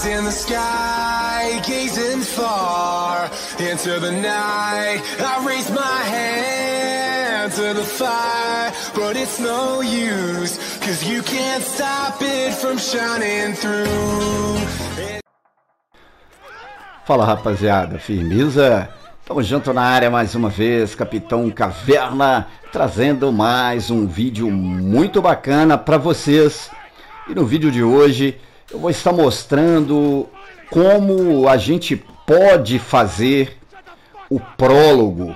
eyes in the sky, gazing far into the night. I raise my hand to the fire, but it's no use, 'cause you can't stop it from shining through. Fala, rapaziada, firmeza? Tamo junto na área mais uma vez, Capitão Caverna, trazendo mais um vídeo muito bacana para vocês. E no vídeo de hoje eu vou estar mostrando como a gente pode fazer o prólogo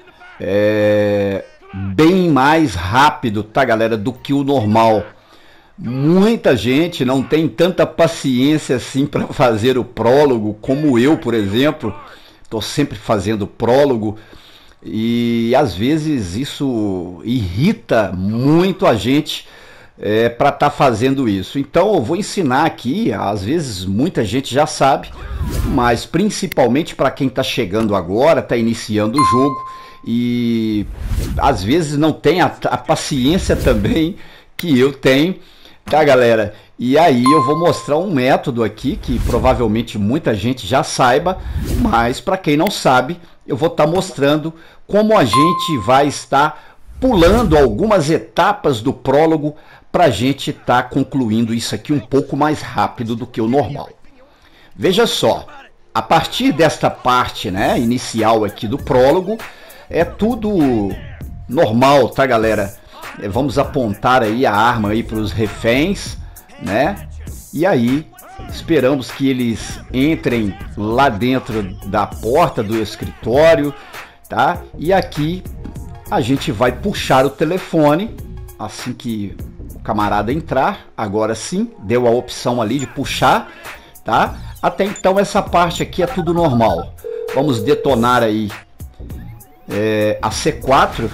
bem mais rápido, tá, galera, do que o normal. Muita gente não tem tanta paciência assim para fazer o prólogo, como eu, por exemplo. Estou sempre fazendo prólogo e às vezes isso irrita muito a gente para estar fazendo isso. Então eu vou ensinar aqui, às vezes muita gente já sabe, mas principalmente para quem está chegando agora, está iniciando o jogo e às vezes não tem a paciência também que eu tenho, tá, galera? E aí eu vou mostrar um método aqui que provavelmente muita gente já saiba, mas para quem não sabe, eu vou estar mostrando como a gente vai estar pulando algumas etapas do prólogo para a gente estar concluindo isso aqui um pouco mais rápido do que o normal. Veja só, a partir desta parte, né, inicial aqui do prólogo, é tudo normal, tá, galera? Vamos apontar aí a arma aí para os reféns, né? E aí esperamos que eles entrem lá dentro da porta do escritório, tá? E aqui a gente vai puxar o telefone assim que o camarada entrar. Agora sim, deu a opção ali de puxar, tá? Até então essa parte aqui é tudo normal. Vamos detonar aí a C4,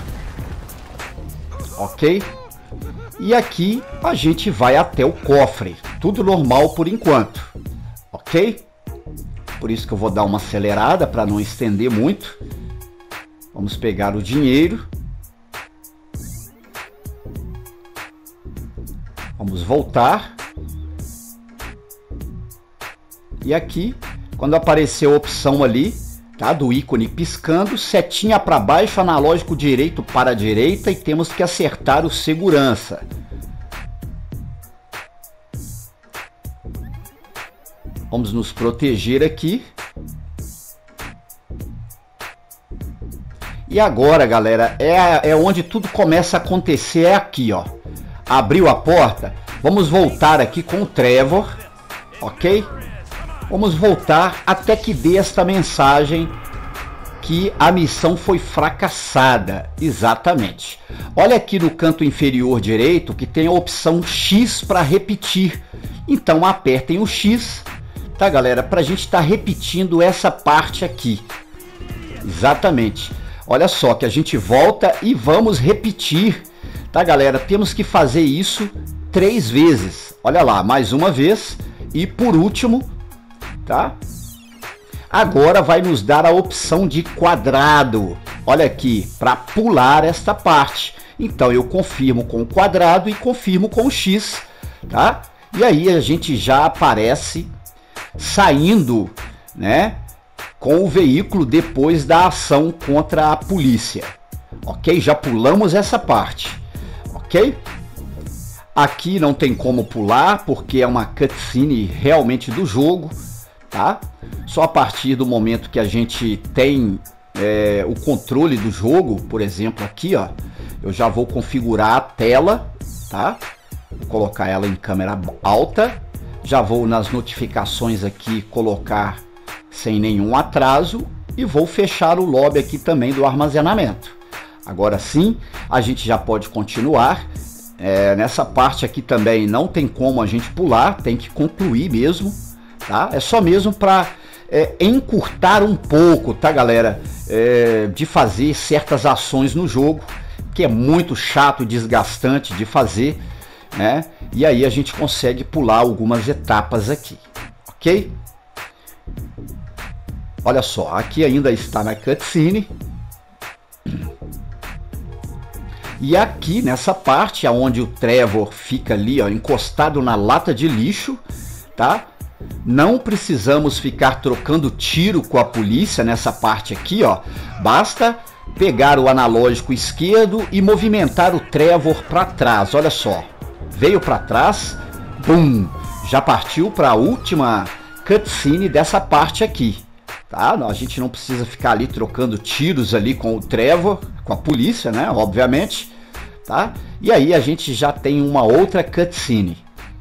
ok? E aqui a gente vai até o cofre, tudo normal por enquanto, ok? Por isso que eu vou dar uma acelerada para não estender muito. Vamos pegar o dinheiro. Vamos voltar. E aqui, quando aparecer a opção ali, tá, do ícone piscando, setinha para baixo, analógico direito para a direita e temos que acertar o segurança. Vamos nos proteger aqui. E agora, galera, é onde tudo começa a acontecer, é aqui, ó. Abriu a porta, vamos voltar aqui com o Trevor, ok? Vamos voltar até que dê esta mensagem que a missão foi fracassada. Exatamente. Olha aqui no canto inferior direito que tem a opção X para repetir. Então apertem o X, tá, galera? Para a gente estar repetindo essa parte aqui. Exatamente. Olha só que a gente volta e vamos repetir, tá, galera? Temos que fazer isso 3 vezes. Olha lá, mais uma vez e por último, tá? Agora vai nos dar a opção de quadrado. Olha aqui, para pular esta parte. Então eu confirmo com o quadrado e confirmo com o X, tá? E aí a gente já aparece saindo, né, com o veículo depois da ação contra a polícia. Ok? Já pulamos essa parte. Ok? Aqui não tem como pular porque é uma cutscene realmente do jogo, tá? Só a partir do momento que a gente tem o controle do jogo, por exemplo, aqui, ó, eu já vou configurar a tela, tá? Vou colocar ela em câmera alta, já vou nas notificações aqui colocar sem nenhum atraso e vou fechar o lobby aqui também do armazenamento. Agora sim, a gente já pode continuar. Nessa parte aqui também não tem como a gente pular, tem que concluir mesmo, tá? É só mesmo para encurtar um pouco, tá, galera? De fazer certas ações no jogo, que é muito chato e desgastante de fazer, né? E aí a gente consegue pular algumas etapas aqui, ok? Olha só, aqui ainda está na cutscene. E aqui nessa parte, onde o Trevor fica ali, ó, encostado na lata de lixo, tá? Não precisamos ficar trocando tiro com a polícia nessa parte aqui, ó. Basta pegar o analógico esquerdo e movimentar o Trevor para trás. Olha só, veio para trás, bum, já partiu para a última cutscene dessa parte aqui, tá? A gente não precisa ficar ali trocando tiros ali com o Trevor, com a polícia, né? Obviamente, tá? E aí a gente já tem uma outra cutscene.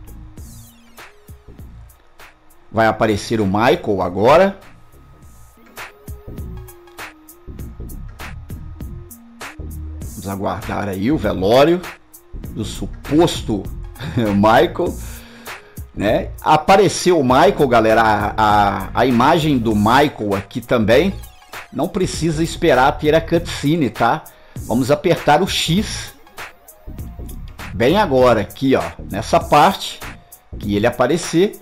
Vai aparecer o Michael agora. Vamos aguardar aí o velório do suposto Michael, né? Apareceu o Michael, galera. A imagem do Michael aqui também. Não precisa esperar ter a cutscene, tá? Vamos apertar o X. Bem agora, aqui, ó. Nessa parte que ele aparecer.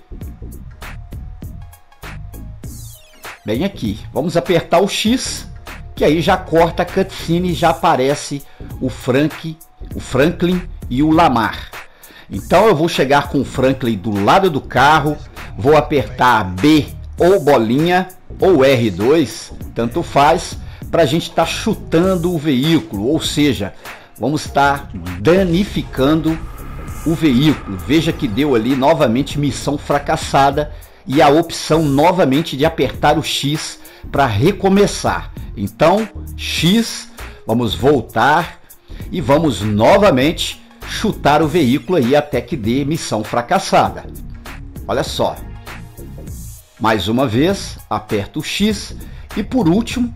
Bem aqui. Vamos apertar o X, que aí já corta a cutscene e já aparece o Franklin e o Lamar. Então eu vou chegar com o Franklin do lado do carro, vou apertar B ou bolinha ou R2, tanto faz, para a gente estar chutando o veículo, ou seja, vamos estar danificando o veículo. Veja que deu ali novamente missão fracassada e a opção novamente de apertar o X para recomeçar. Então, X, vamos voltar e vamos novamente chutar o veículo aí até que dê missão fracassada. Olha só. Mais uma vez, aperto o X e por último,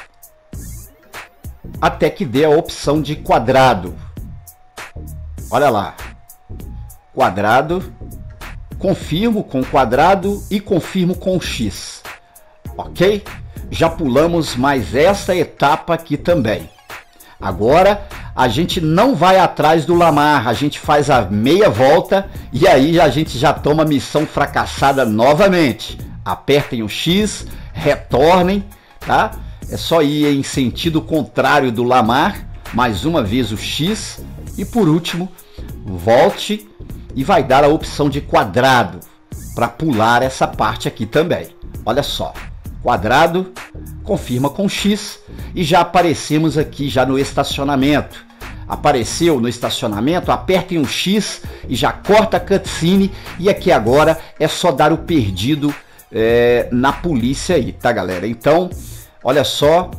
até que dê a opção de quadrado. Olha lá. Quadrado. Confirmo com quadrado e confirmo com X. Ok? Já pulamos mais essa etapa aqui também. Agora a gente não vai atrás do Lamar, a gente faz a meia volta e aí a gente já toma missão fracassada novamente. Apertem o X, retornem, tá? É só ir em sentido contrário do Lamar, mais uma vez o X e por último volte e vai dar a opção de quadrado para pular essa parte aqui também. Olha só. Quadrado, confirma com X e já aparecemos aqui já no estacionamento. Apareceu no estacionamento, apertem o X e já corta a cutscene e aqui agora é só dar o perdido na polícia aí, tá galera? Então, olha só,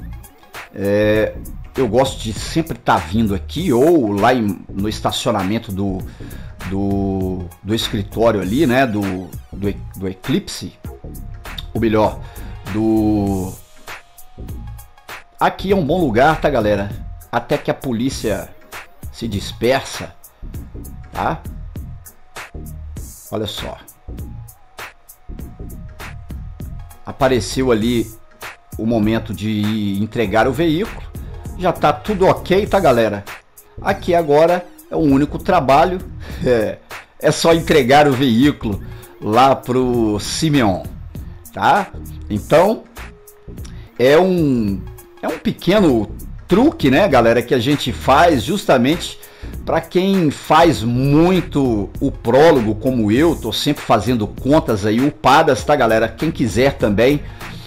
eu gosto de sempre estar vindo aqui ou lá no estacionamento do escritório ali, né, do Eclipse, ou melhor, aqui é um bom lugar, tá galera? Até que a polícia se dispersa, tá? Olha só. Apareceu ali o momento de entregar o veículo. Já tá tudo ok, tá galera? Aqui agora é um único trabalho. É só entregar o veículo lá pro Simeon, tá? Então é um pequeno truque, né, galera, que a gente faz justamente para quem faz muito o prólogo, como eu, tô sempre fazendo contas aí upadas, tá, galera? Quem quiser também,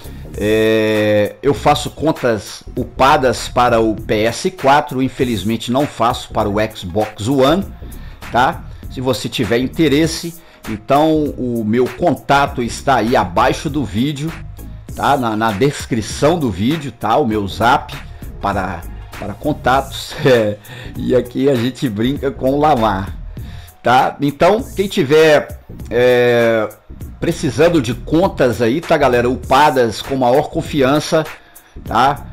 eu faço contas upadas para o PS4, infelizmente não faço para o Xbox One, tá? Se você tiver interesse, então o meu contato está aí abaixo do vídeo, tá? Na descrição do vídeo, tá? O meu zap para contatos. E aqui a gente brinca com o Lamar, tá? Então quem tiver precisando de contas aí, tá galera, upadas com maior confiança, tá?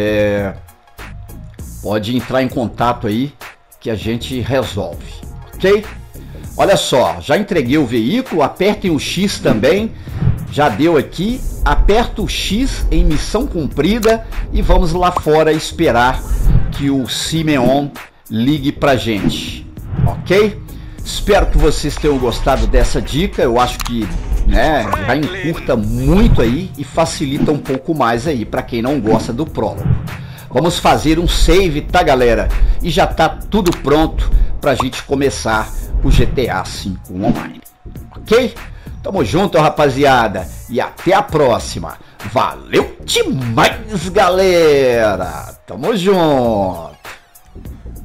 Pode entrar em contato aí que a gente resolve, ok? Olha só, já entreguei o veículo, apertem o X também, já deu aqui, aperta o X em missão cumprida e vamos lá fora esperar que o Simeon ligue pra gente, ok? Espero que vocês tenham gostado dessa dica, eu acho que, né, já encurta muito aí e facilita um pouco mais aí para quem não gosta do prólogo. Vamos fazer um save, tá galera? E já tá tudo pronto pra gente começar o GTA V Online, ok? Tamo junto, rapaziada. E até a próxima. Valeu demais, galera. Tamo junto.